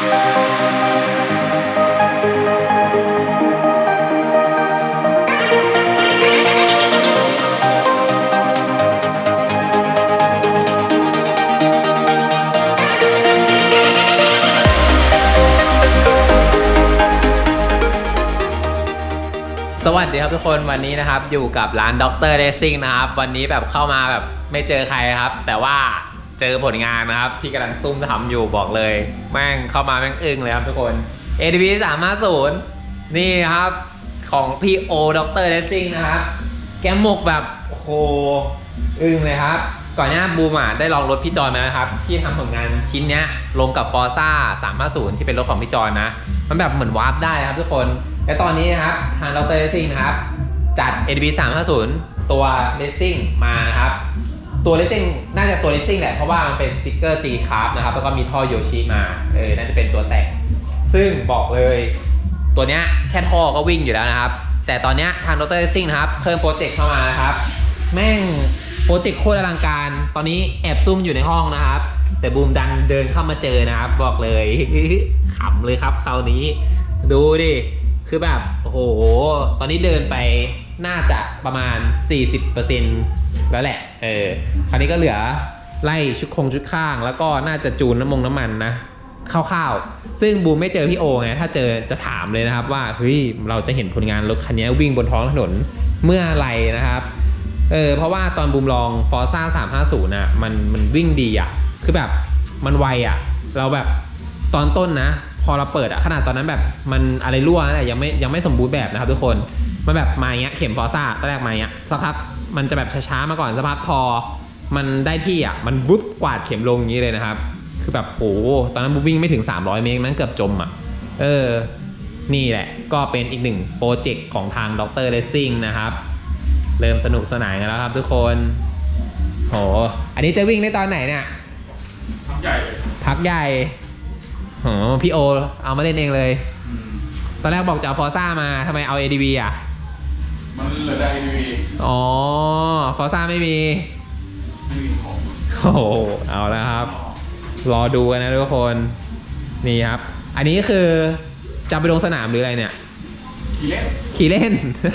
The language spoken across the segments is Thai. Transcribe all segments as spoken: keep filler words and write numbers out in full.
สวัสดีครับทุกคนวันนี้นะครับอยู่กับร้านด็อกเตอร์เรซิ่งนะครับวันนี้แบบเข้ามาแบบไม่เจอใครครับแต่ว่าเจอผลงานนะครับที่กำลังซุ่มทำอยู่บอกเลยแม่งเข้ามาแม่งอึ้งเลยครับทุกคน เอ ที วี สามห้าศูนย์นี่ครับของพี่โอด็อกเตอร์เรซิ่งนะครับแกมหมกแบบโอ้โหอึ้งเลยครับก่อนหน้าบูมอ่ะได้ลองรถพี่จอนมานะครับที่ทำผลงานชิ้นเนี้ยลงกับฟอร์ซ่าสามห้าศูนย์ที่เป็นรถของพี่จอนนะมันแบบเหมือนวาร์ปได้ครับทุกคนและตอนนี้นะครับทางด็อกเตอร์เรซิ่งนะครับจัด เอ ที วี สามห้าศูนย์ตัวเรซิ่งมานะครับตัวเรซิ่งน่าจะตัวเรซิ่งแหละเพราะว่ามันเป็นสติ๊กเกอร์ G Craft นะครับแล้วก็มีท่อโยชิมาเออน่าจะเป็นตัวแต่งซึ่งบอกเลยตัวเนี้ยแค่ท่อก็วิ่งอยู่แล้วนะครับแต่ตอนเนี้ยทางด็อกเตอร์เรซิ่งนะครับเพิ่มโปรเจกต์เข้ามานะครับแม่งโปรเจกต์โคตรอลังการตอนนี้แอบซุ่มอยู่ในห้องนะครับแต่บูมดันเดินเข้ามาเจอนะครับบอกเลยขำเลยครับคราวนี้ดูดิคือแบบโอ้โหตอนนี้เดินไปน่าจะประมาณ สี่สิบเปอร์เซ็นต์ แล้วแหละเออคราวนี้ก็เหลือไล่ชุดคงชุดข้างแล้วก็น่าจะจูนน้ำมงน้ำมันนะคร่าวๆซึ่งบูมไม่เจอพี่โอไงถ้าเจอจะถามเลยนะครับว่าเฮ้ยเราจะเห็นผลงานรถคันนี้วิ่งบนท้องถนนเมื่อไหร่นะครับเออเพราะว่าตอนบูมลอง Forza สามห้าศูนย์น่ะมันมันวิ่งดีอ่ะคือแบบมันไวอ่ะเราแบบตอนต้นนะพอเราเปิดอะขนาดตอนนั้นแบบมันอะไรรั่วนะยังไม่ยังไม่สมบูรณ์แบบนะครับทุกคนมันแบบมาอย่างเงี้ยเข็มฟอร์ซ่าตอนแรกมาอย่างเงี้ยสักพักมันจะแบบช้าๆมาก่อนสักพักพอมันได้ที่อะมันบุ๊บกวาดเข็มลงอย่างนี้เลยนะครับคือแบบโหตอนนั้นบูวิ่งไม่ถึงสามร้อยเมตรนั้นเกือบจมอะเออนี่แหละก็เป็นอีกหนึ่งโปรเจกต์ของทางด็อกเตอร์เรซิ่งนะครับเริ่มสนุกสนานกันแล้วครับทุกคนโหอันนี้จะวิ่งในตอนไหนเนี่ยพักใหญ่พักใหญ่อ๋อพี่โอเอามาเล่นเองเลยตอนแรกบอกจะเอาฟอร์ซ่ามาทำไมเอา เอ ที วี อ่ะมันเหลือแต่ เอ ที วีอ๋อฟอร์ซ่าไม่มีไม่มีของโอ้โหเอาแล้วครับรอดูกันนะทุกคนนี่ครับอันนี้คือจะไปลงสนามหรืออะไรเนี่ยขี่เล่นขี่เล่น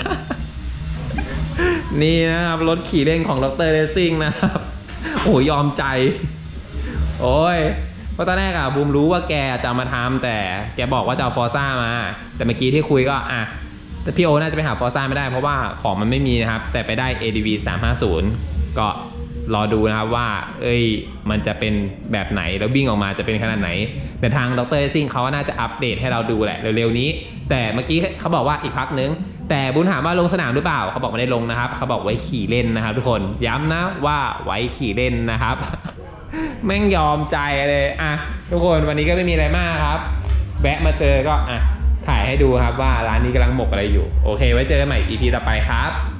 นี่นะครับรถขี่เล่นของด็อกเตอร์เรซิ่งนะครับโอ้ยอมใจโอ้ยเพราะตอนแรกอะบูมรู้ว่าแกจะมาทำแต่แกบอกว่าจะเอาฟอร์ซ่ามาแต่เมื่อกี้ที่คุยก็อ่ะแต่พี่โอน่าจะไปหาฟอร์ซ่าไม่ได้เพราะว่าของมันไม่มีนะครับแต่ไปได้ เอ ที วี สามห้าศูนย์ก็รอดูนะครับว่าเอ้ยมันจะเป็นแบบไหนแล้ววิ่งออกมาจะเป็นขนาดไหนแต่ทางด็อกเตอร์เรซิ่งเขาน่าจะอัปเดตให้เราดูแหละเร็วๆนี้แต่เมื่อกี้เขาบอกว่าอีกพักนึงแต่บูมถามว่าลงสนามหรือเปล่าเขาบอกไม่ได้ลงนะครับเขาบอกไว้ขี่เล่นนะครับทุกคนย้ำนะว่าไว้ขี่เล่นนะครับแม่งยอมใจเลยอ่ะทุกคนวันนี้ก็ไม่มีอะไรมากครับแวะมาเจอก็อ่ะถ่ายให้ดูครับว่าร้านนี้กำลังหมกอะไรอยู่โอเคไว้เจอกันใหม่ อี พี ต่อไปครับ